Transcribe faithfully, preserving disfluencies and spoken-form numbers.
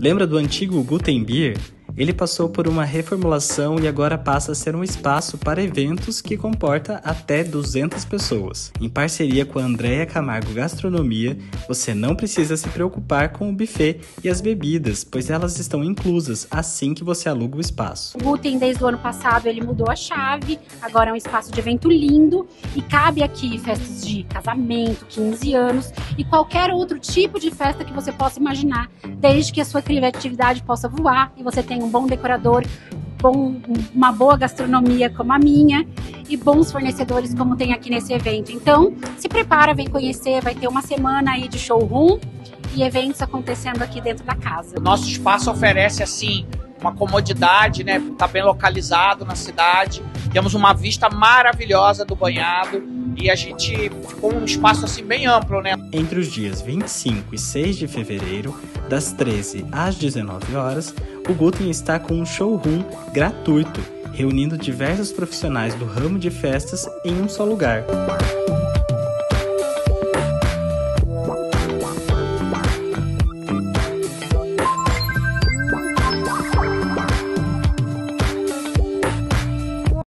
Lembra do antigo Guten Bier? Ele passou por uma reformulação e agora passa a ser um espaço para eventos que comporta até duzentas pessoas. Em parceria com a Andréa Camargo Gastronomia, você não precisa se preocupar com o buffet e as bebidas, pois elas estão inclusas assim que você aluga o espaço. O Guten, desde o ano passado, ele mudou a chave, agora é um espaço de evento lindo e cabe aqui festas de casamento, quinze anos e qualquer outro tipo de festa que você possa imaginar, desde que a sua criatividade possa voar e você tenha um bom decorador, bom, uma boa gastronomia como a minha e bons fornecedores como tem aqui nesse evento. Então, se prepara, vem conhecer, vai ter uma semana aí de showroom e eventos acontecendo aqui dentro da casa. O nosso espaço oferece, assim, uma comodidade, né? Tá bem localizado na cidade, temos uma vista maravilhosa do banhado e a gente ficou um espaço assim bem amplo, né? Entre os dias vinte e cinco e seis de fevereiro, das treze às dezenove horas, o Guten está com um showroom gratuito, reunindo diversos profissionais do ramo de festas em um só lugar.